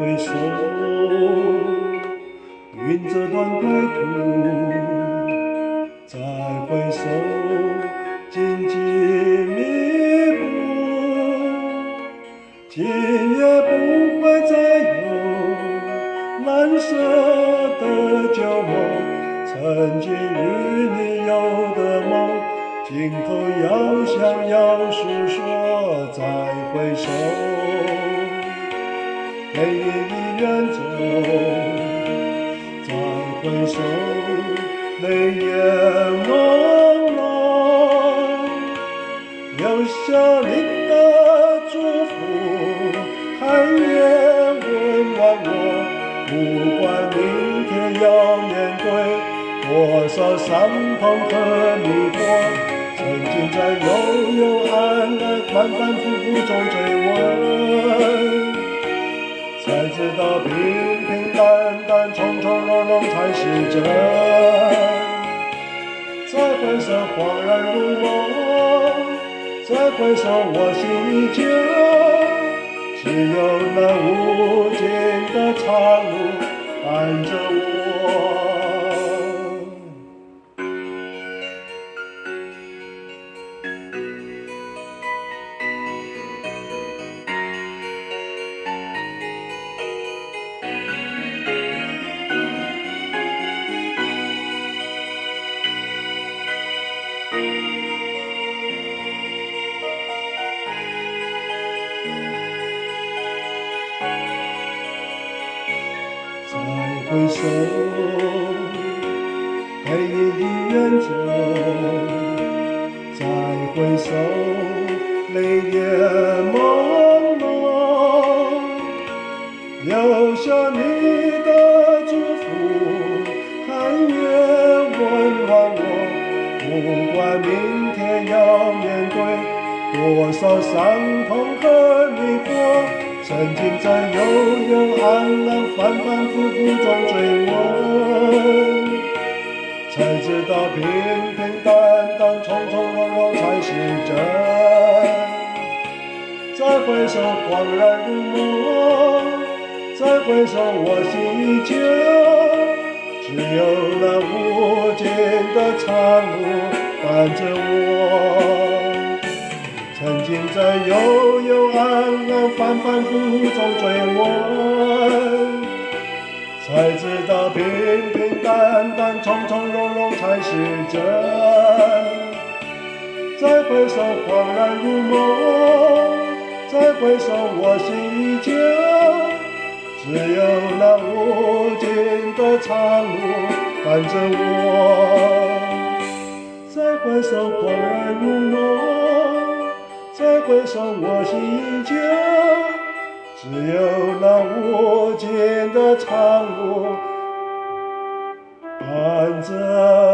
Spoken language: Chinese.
回首，云遮断归途。再回首，荆棘密布，今夜不会再有蓝色的旧梦。曾经与你有的梦，尽头要想要诉说。再回首，泪已远走。再回首，泪眼朦胧，留下你的祝福，寒夜温暖我。不管明天要面对多少伤痛和迷惑，曾经在幽幽暗暗、反反复复中追问，才知道平平淡淡、从从容容才是真。再回首，恍然如梦；再回首，我心依旧。只有那无尽的长路伴着我。再回首，黑夜已远走。再回首，泪眼朦胧，留下你的祝福，寒夜温暖我。不管明天要面对多少伤痛和迷惑，曾经在幽幽暗暗、反反复复中追问，才知道平平淡淡、从从容容才是真。再回首，恍然如梦；再回首，我心依旧。只有那无尽的长路伴着我。曾经在幽幽暗暗、反反复复中追问，才知道平平淡淡、从从容容才是真。再回首，恍然如梦；再回首，我心依旧。只有那无尽的长路伴着我。再回首，恍然如梦；再回首，我心依旧。只有那无尽的长路伴着